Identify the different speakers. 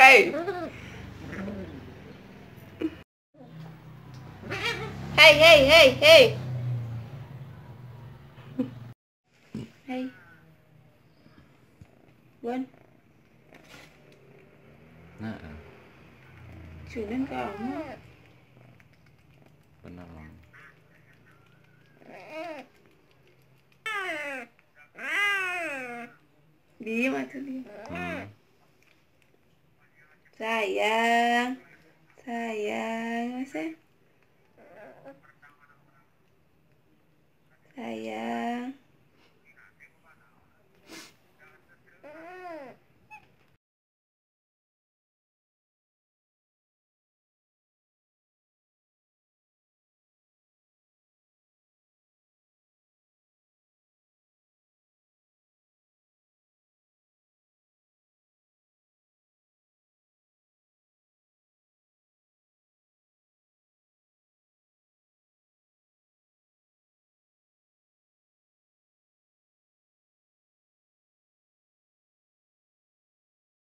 Speaker 1: Hei. Hei, hei, hei, hei. Hei. Wan.
Speaker 2: Nah,
Speaker 1: Sunan kamu.
Speaker 2: benar bang.
Speaker 1: Diam atau diam. Sayang. Sayang, Mas. Sayang.